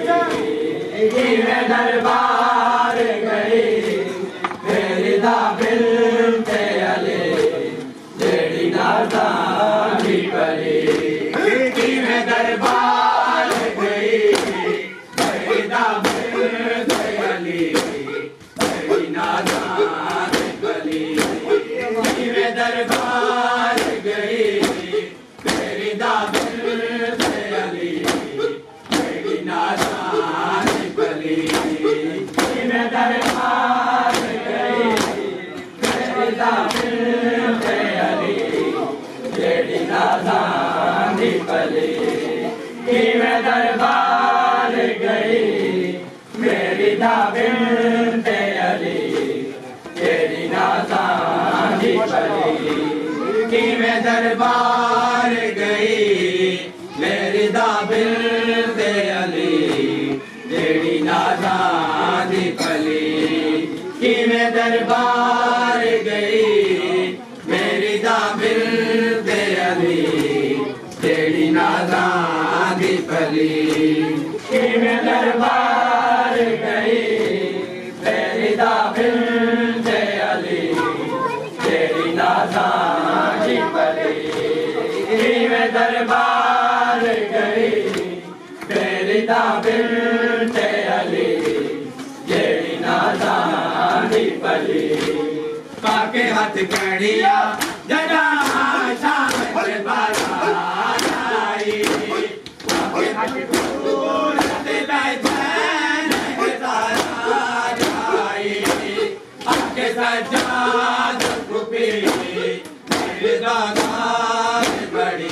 बली किवें दरबार गई मेरी दा बिनते अली तेरी नाज़ानी बली किवें दरबार गई मेरी दा बिनते अली तेरी नाज़ानी बली किवें दरबार गई मेरी दा बिनते अली तेरी नाज़ानी बली किवें दरबार गई मेरी दा बिनते अली तेरी नाज़ानी बली किवें दरबार गई मेरी दा बिनते अली तेरी नाज़ानी बली किवें दरबार गई मेरी दा बिनते अली तेरी नाज़ानी बली किवें दरबार गई मेरी दा बिनते अली तेरी नाज़ानी बली किवें दरबार गई मेरी दा बिनते अली तेरी नाज़ानी बली किवें दरबार गई मेरी दा बिनते अली तेरी नाज़ानी बली पाके हाथ कड़िया जड़ा शाम से बाजार आई पाके हाथ सूरत बैठन बाजार आई पाके सजाद रुपी मेरे दादार बड़ी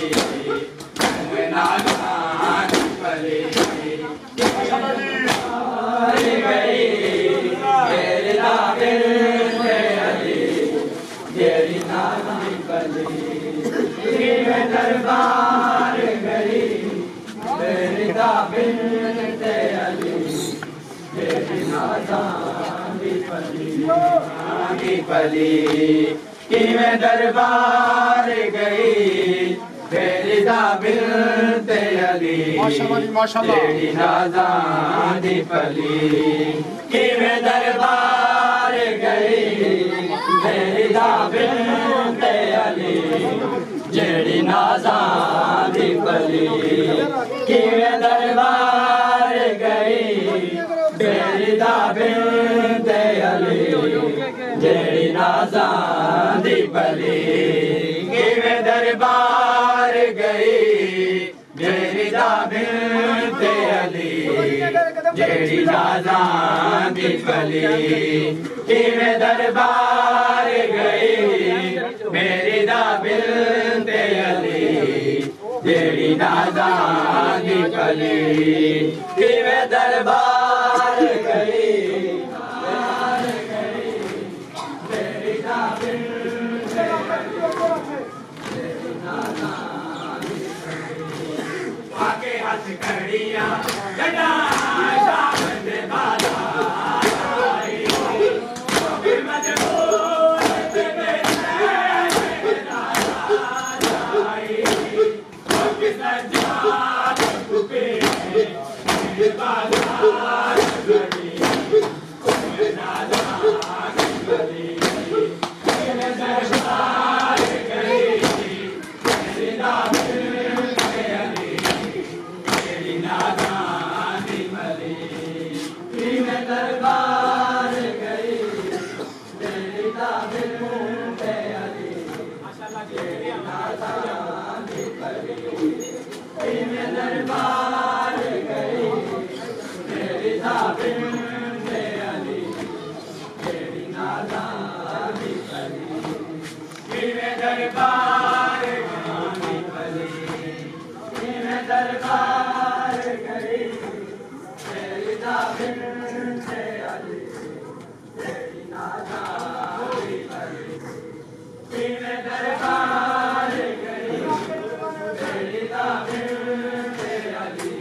नाज़ानी बली गई मेरे दा बिनते अली तेरी नाज़ानी बली किवें दरबार गई मेरी दा बिनते अली तेरी नाज़ानी बली किवें दरबार गई मेरी दा बिनते अली तेरी नाज़ानी बली किवें दरबार गई मेरी दा बिनते अली जेड़ी नाज़ानी बली किवें दरबार गई मेरी दा बिनते अली जेड़ी नाज़ानी बली किवें दरबार गई मेरी दा बिनते अली जेड़ी नाज़ानी बली किवें दरबार गई मेरी दा बिनते अली जेड़ी नाज़ानी बली किवें दरबार गई मेरी दा बिनते आके हाथ कड़िया जड़ा शाम से बाजार आई फिर मजबूर से बेचैन आई किस सजाद रुपे मेरे बाजार बड़ी नाज़ानी बली किवें दरबार गई मेरी दा बिनते अली तेरी नाज़ानी बली किवें दरबार गई मेरी दा बिनते अली तेरी नाज़ानी बली किवें दरबार गई मेरी दा बिनते अली तेरी नाज़ानी बली किवें दरबार गई किवें दरबार गई मेरी दा बिनते अली तेरी नाज़ानी बली किवें दरबार गई मेरी दा बिनते अली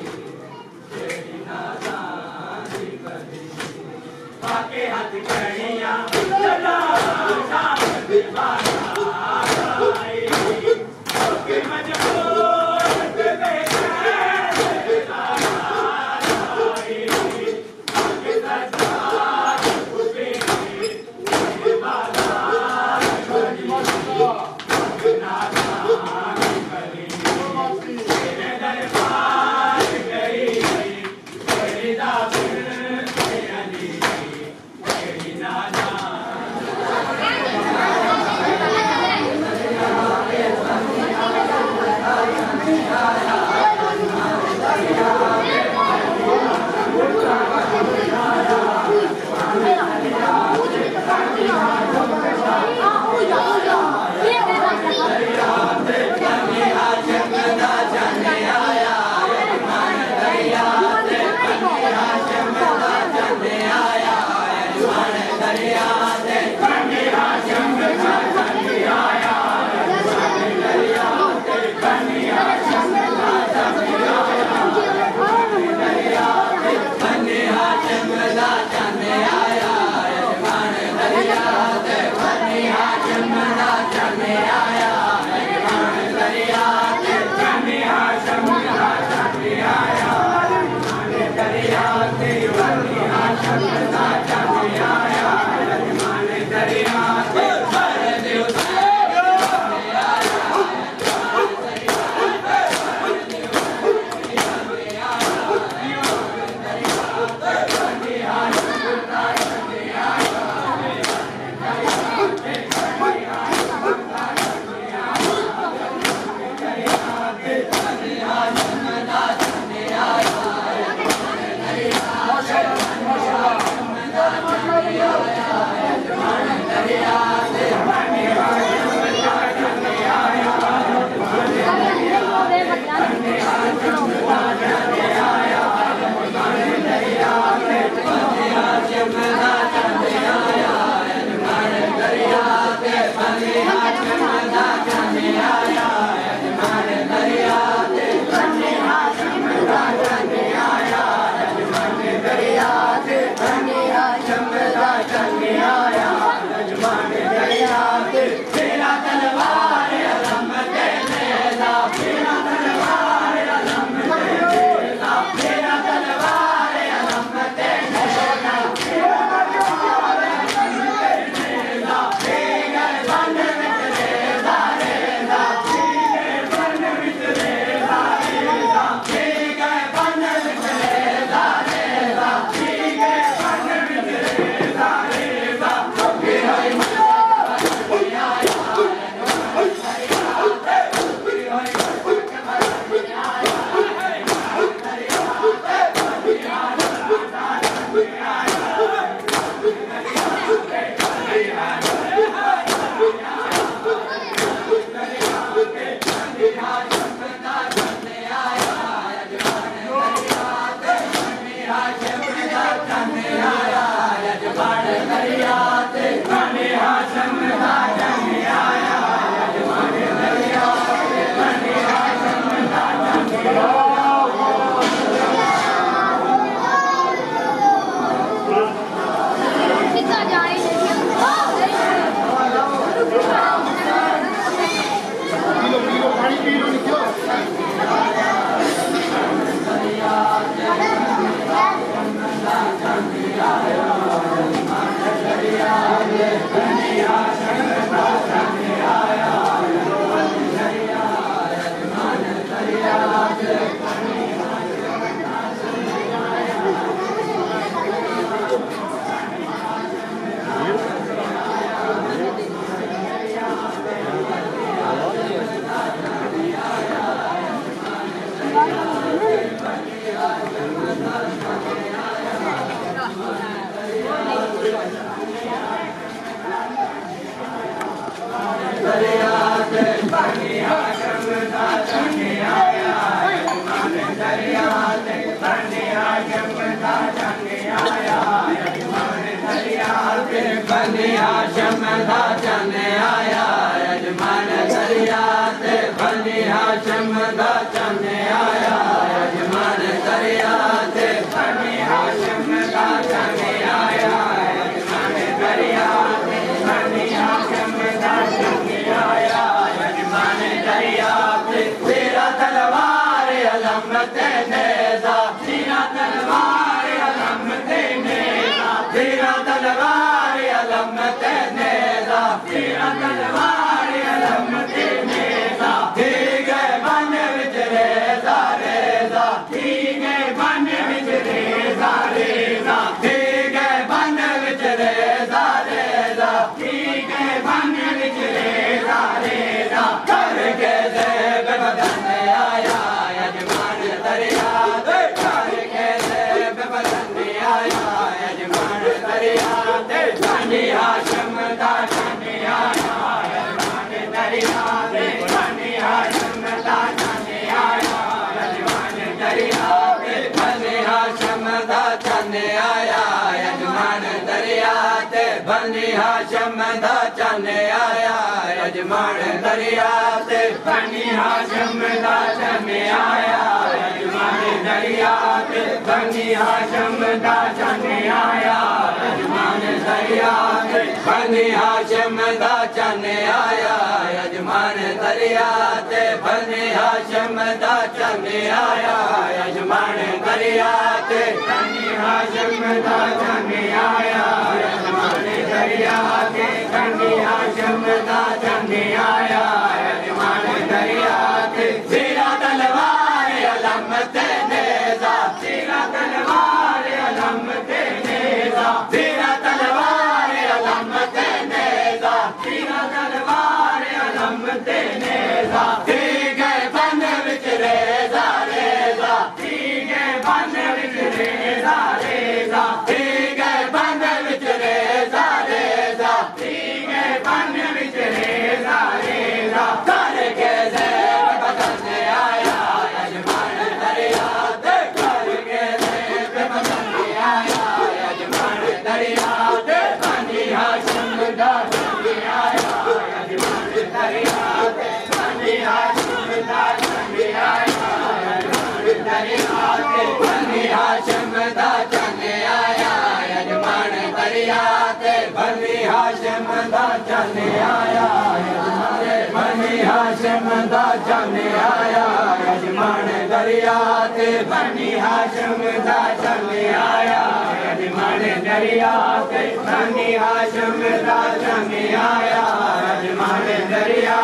तेरा तलवार अलम तेनेजा तेरा तलवार अलम तेनेजा तेरा तलवार अलम तेनेजा तेरा तलवार अलम तेनेजा ठीक है बन विच रेजा रेजा ठीक है बन विच रेजा रेजा ठीक है बन विच रेजा रेजा ठीक है बन विच रेजा रेजा करके ज़ेब बदन आया यजमान दरिया करके ज़ेब बदन आया यजमान दरिया बनी हाशिम दा जाने आया यजमान दरिया बनी हाशिम दा जाने आया यजमान दरिया बनी हाशिम दा जाने आया यजमान दरिया बनी हाशिम दा जाने आया यजमान दरिया बनी हाशिम दा जाने आया यजमान दरिया बनी हाशिम दा जाने आया यजमान दरिया बनी हाशिम दा जाने आया यजमान दरिया बनी हाशिम दा जाने आया यजमान दरिया बनी हाशिम दा जाने आया यजमान दरिया बनी हाशिम दा जाने आया यजमान दरिया तेरा तलवार अलम तेनेजा तेरा तलवार अलम तेनेजा तेरा तलवार अलम तेनेजा तेरा तलवार अलम तेनेजा ठीक है बन विच रेजा रेजा ठीक है बन विच रेजा रेजा ठीक है बन विच रेजा रेजा ठीक है बन विच रेजा रेजा करके ज़ेब बदन आया यजमान दरिया करके ज़ेब बदन आया यजमान दरिया बनी हाशिम दा जाने आया यजमान दरिया बनी हाशिम दा जाने आया यजमान दरिया बनी हाशिम दा जाने आया यजमान दरिया बनी हाशिम दा जाने आया बनी हाशिम दा जाने आया यजमान दरिया बनी हाशिम दा जाने आया यजमान दरिया बनी हाशिम दा जाने आया यजमान दरिया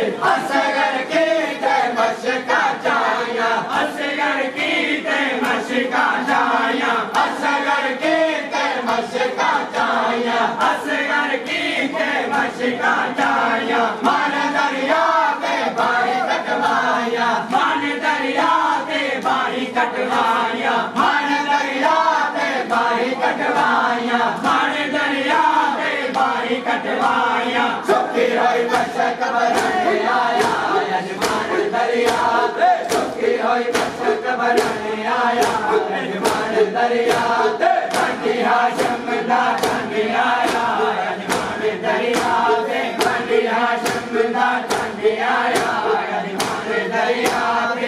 असगर की ते मशका जाया असगर की ते मशका जाया असगर की ते मशका जाया असगर की ते मशका जाया मान दरिया के बाही कटवाया मान दरिया के बाही कटवाया मान दरिया के बाही कटवाया मान दरिया के बाही कटवाया सुखी होई मशक बरने आया यजमान दरिया सुखी होई मशक बरने आया यजमान दरिया बनी हाशिम दा जाने आया यजमान दरिया बनी हाशिम दा जाने आया यजमान दरिया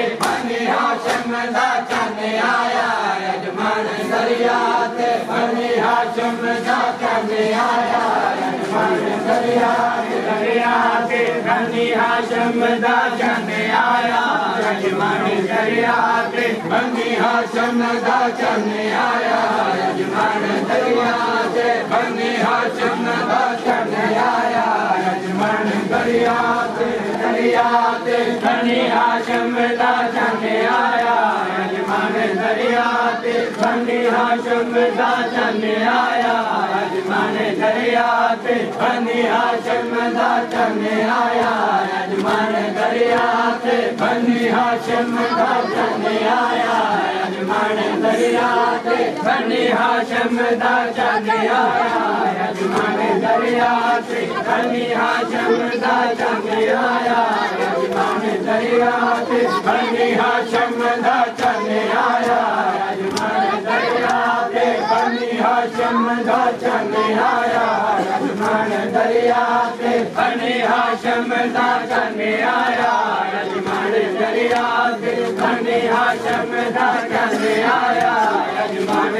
बनी हाशिम दा जाने आया यजमान दरिया बनी हाशिम दा जाने आया यजमान दरिया दरिया बनी हाशिम दा जाने आया यजमान दरिया बनी हाशिम दा जाने आया यजमान दरिया बनी हाशिम दा जाने आया यजमान दरिया दरिया बनी हाशिम दा जाने आया यजमान दरिया बनी हाशिम दा जाने आया यजमान दरिया बनी हाशिम दा जाने आया यजमान दरिया बनी हाशिम दा जाने आया यजमान दरिया बनी हाशिम दा जाने आया यजमान दरिया बनी हाशिम दा जाने आया यजमान दरिया बनी हाशिम दा जाने आया यजमान दरिया बनी हाशिम दा जाने आया यजमान दरिया बनी हाशिम दा जाने आया यजमान दरिया बनी हाशिम दा जाने आया यजमान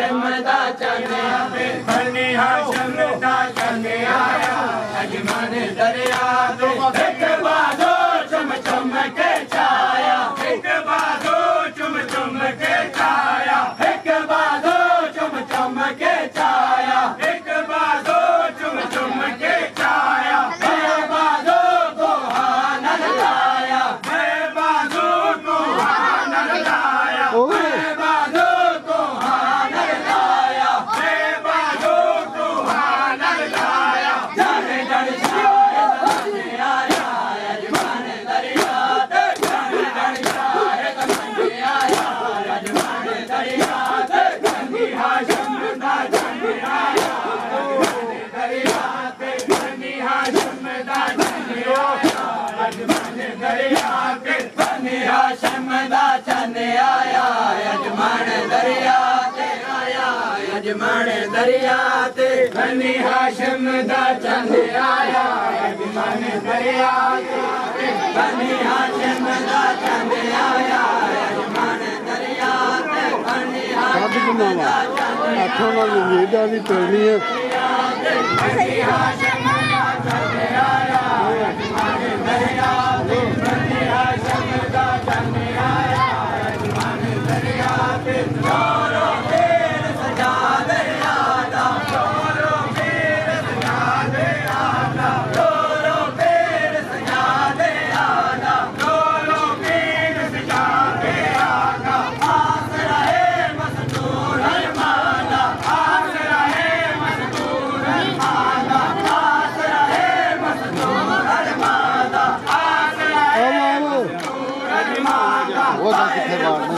हाशिम दा चंद बनी हाशिम दा चंद आया अजमान दरिया ते एक बाजो चम चम के छाया एक बाजो चम चम के छाया एक बाजो चम चम के छाया एक बाजो चम चम के छाया मैं बाजो को हानन लाया मैं बाजो को हानन लाया मैं बाजो को हानन लाया मैं बाजो को हानन लाया जाने जाने शाहे आया अजमान दरिया ते जाने जाने शाहे आया अजमान दरिया ते बनी हाशिम दा चंद आया अजमान दरिया ते बनी हाशिम दा चंद आया अजमान दरिया ते बनी हाशिम दा चंद आया अजमान दरिया ते आया अजमान दरिया ते बनी हाशिम दा चंद आया अजमान दरिया ते बनी हाशिम दा चंद आया अजमान दरिया ते बनी हाशिम दा चंद आठों नाल वेदा भी पढ़नी है बनी हाशिम दा चंद आया अजमान दरिया ते बनी हाशिम दा चंद आया अजमान दरिया ते चारो फेर सजा दे आदा चारो फेर सजा दे आदा चारो फेर सजा दे आदा चारो फेर सजा दे आदा आस रहे मस्तूर अरमाना आस रहे मस्तूर अरमाना आस रहे मस्तूर अरमाना आस रहे मस्तूर अरमाना वो तो किथे मारना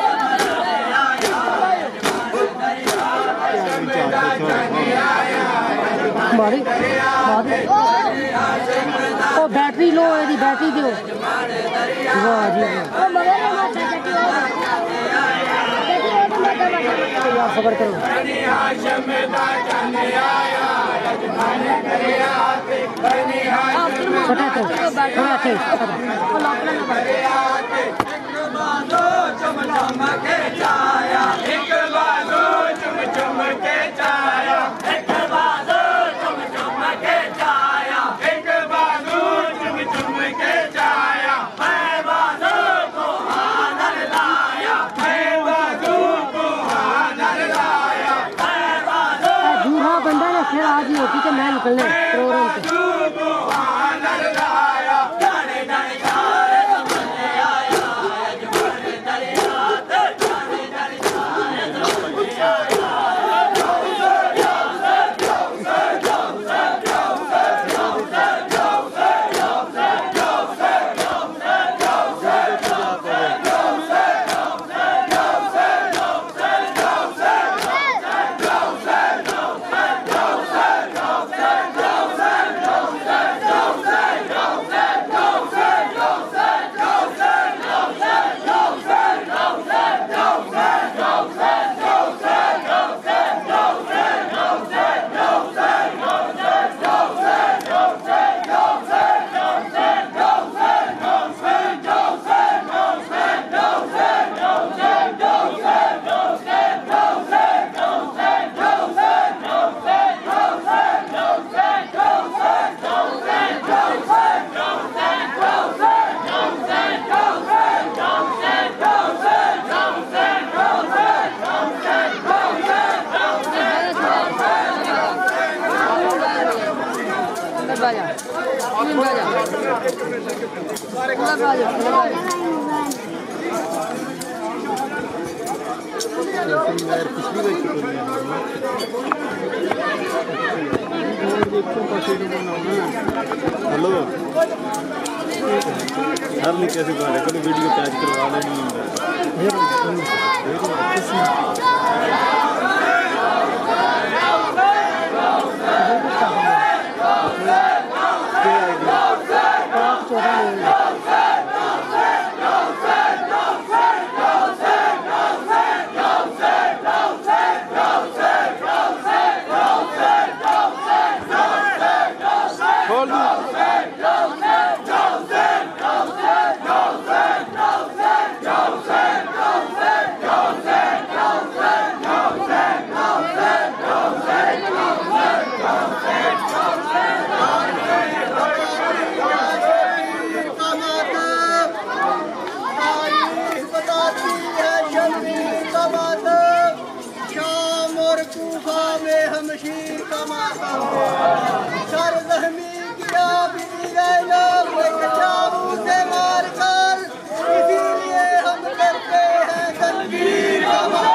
मारी मारी ओ बैटरी लो है बैटरी दो वाह जी वाह खबर करो बनी हाशिम दा चंद आया अजमान दरिया ते बनी हाशिम छोटा तो थोड़ा से दरिया ते एक बाजो चम चम के छाया एक बाजो चम चम के छाया एक बाजो चम चम के छाया एक बाजो चम चम के छाया मैं बाजो को हानन लाया मैं बाजो को हानन लाया मैं बाजो दूल्हा बंदा ना फिर आज ही होती तो मैं निकलने प्रोग्राम पे बाजो को हानन लाया जाने जाने सारे समझ आया अजमान दरिया ते जाने जाने सारे समझ आया हेलो हर नहीं कैसे बना कभी वीडियो कैच करवा लेनी Go, और कूफा में हम शीर का मातम सर जख्मी किया भी रैना चाबू से मार कर, इसीलिए हम करते हैं तनवीर का मातम।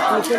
नीचे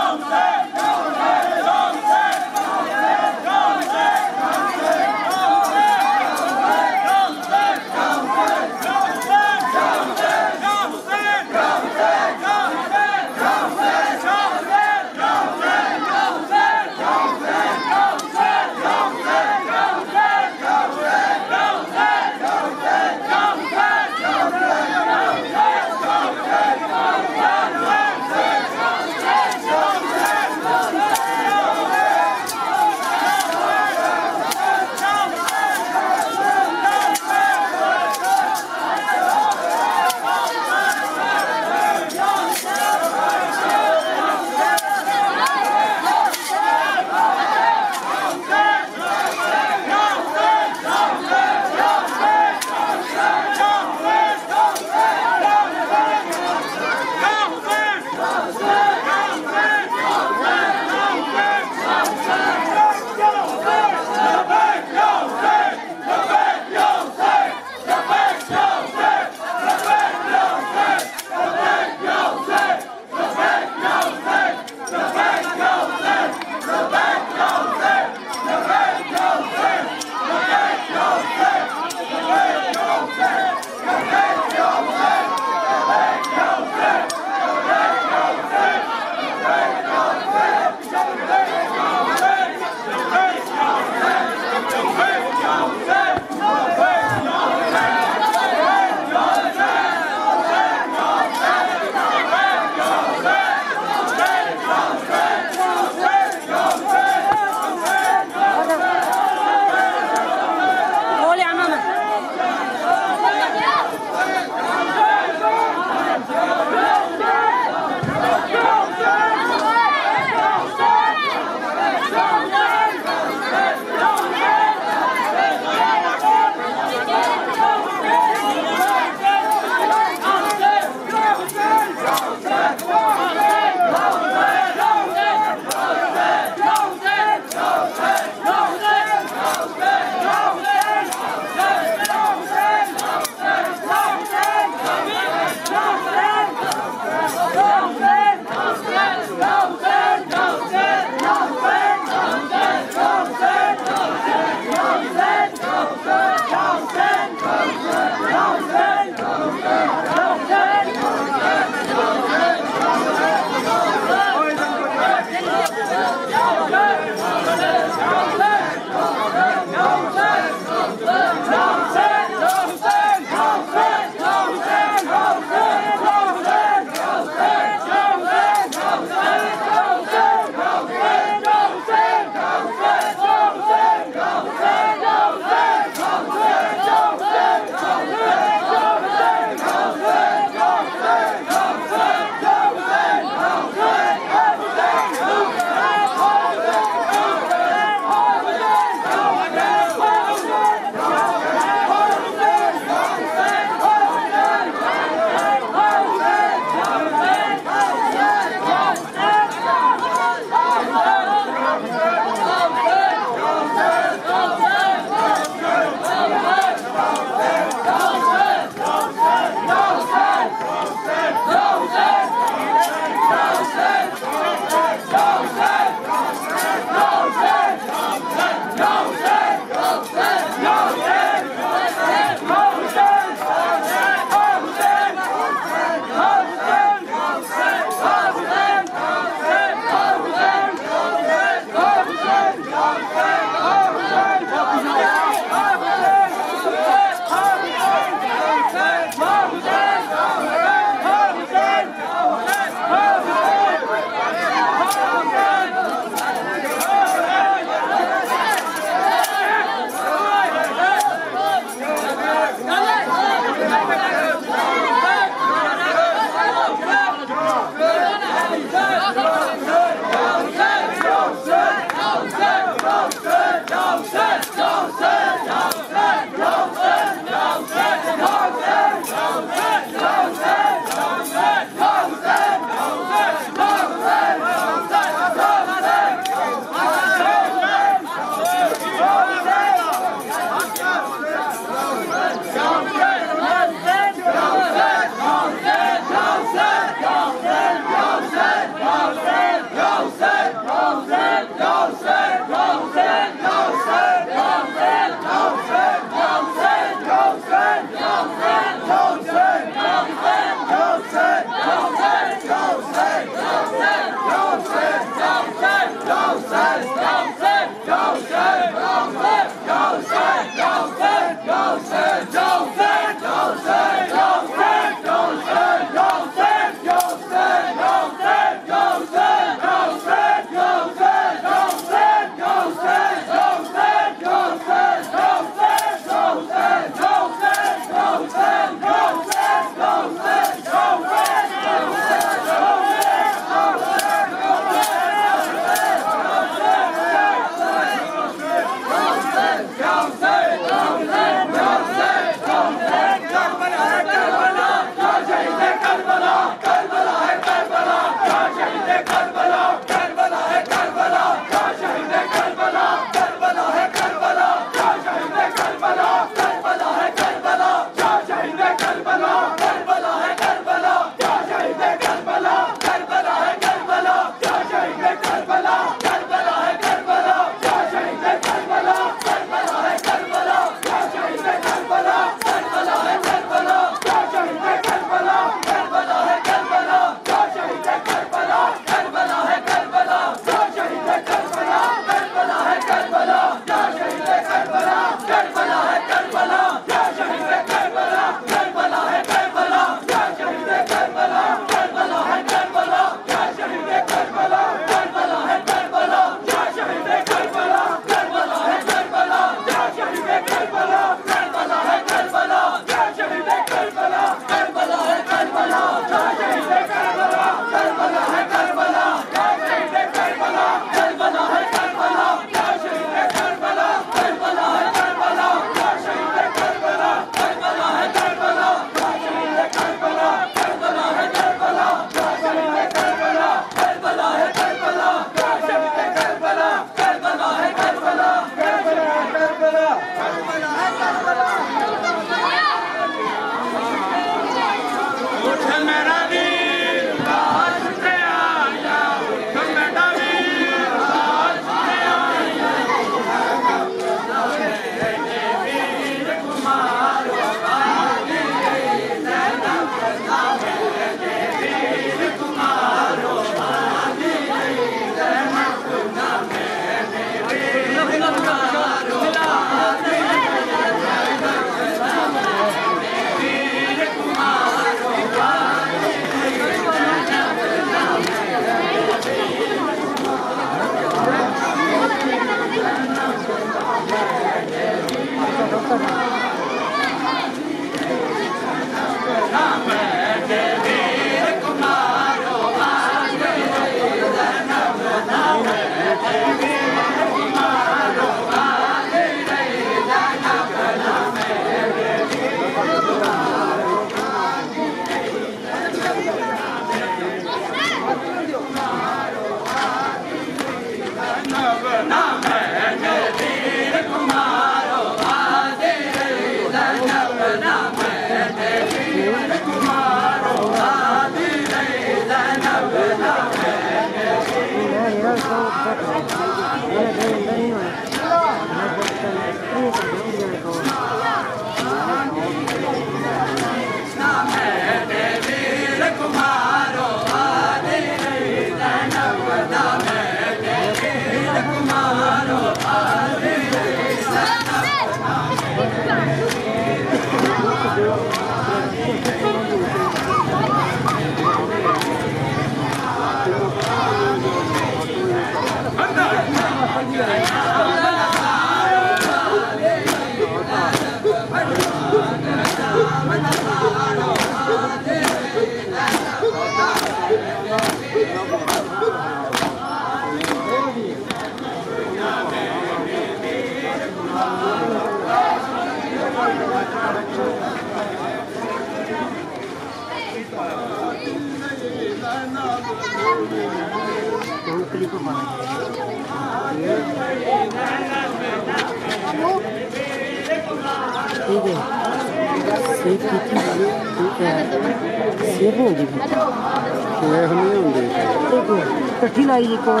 कट्ठी लाई एक बार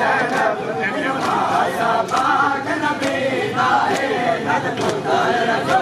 Nada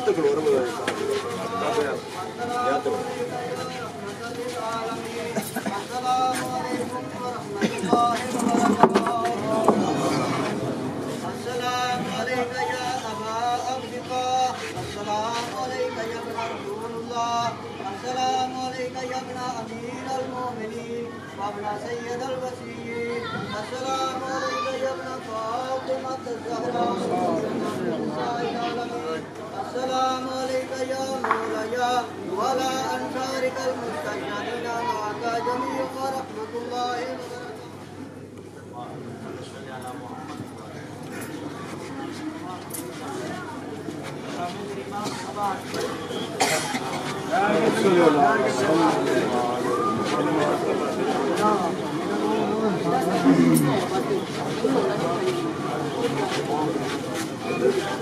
سيد الوسيم السلام عليك يا ابن فاطمة الزهراء السلام عليك يا مولاي وعلى أنصارك المستشهدين معك جميع ورحمة الله وبركاته.